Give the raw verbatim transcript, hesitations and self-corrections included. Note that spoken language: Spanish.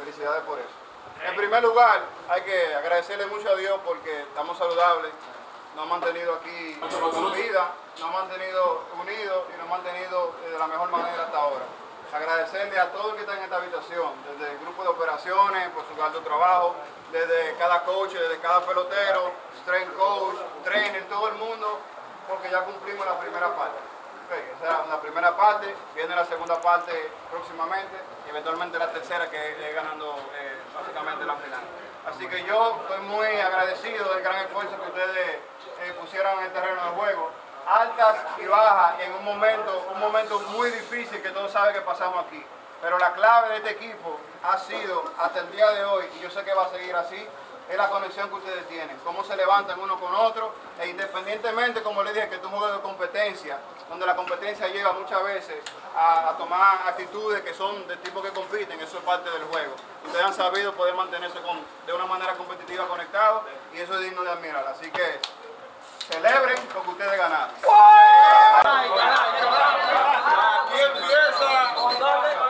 felicidades por eso. En primer lugar, hay que agradecerle mucho a Dios porque estamos saludables, nos han mantenido aquí con vida, nos han mantenido unidos y nos han mantenido de la mejor manera hasta ahora. Agradecerle a todo el que está en esta habitación, desde el grupo de operaciones, por su alto trabajo, desde cada coach, desde cada pelotero, strength coach, trainer, todo el mundo, porque ya cumplimos la primera parte. Okay, esa es la primera parte, viene la segunda parte próximamente y eventualmente la tercera, que es ganando eh, básicamente la final. Así que yo estoy muy agradecido del gran esfuerzo que ustedes eh, pusieron en el terreno de juego. Altas y bajas en un momento, un momento muy difícil que todos saben que pasamos aquí. Pero la clave de este equipo ha sido, hasta el día de hoy, y yo sé que va a seguir así, es la conexión que ustedes tienen, cómo se levantan uno con otro, e independientemente, como les dije, que es un juego de competencia, donde la competencia lleva muchas veces a, a tomar actitudes que son del tipo que compiten, eso es parte del juego. Ustedes han sabido poder mantenerse con, de una manera competitiva conectados, y eso es digno de admirar. Así que celebren lo que ustedes ganaron. Aquí empieza.